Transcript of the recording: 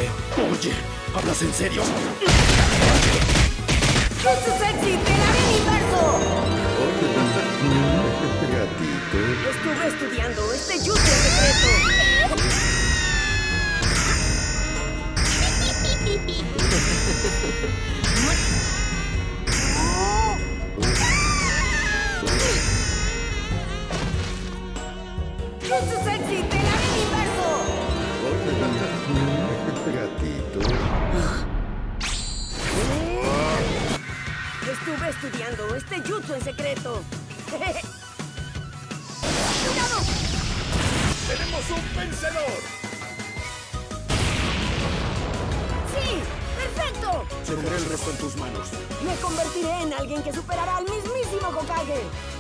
Oye, ¿hablas en serio? ¡Jutsu sexy del área inverso! Gatito. Estuve estudiando este jutsu secreto. ¡Jutsu sexy del área inverso! Gatito. Estuve estudiando este jutsu en secreto. ¡Cuidado! ¡Tenemos un vencedor! ¡Sí! ¡Perfecto! Dejaré el resto en tus manos. Me convertiré en alguien que superará al mismísimo Hokage.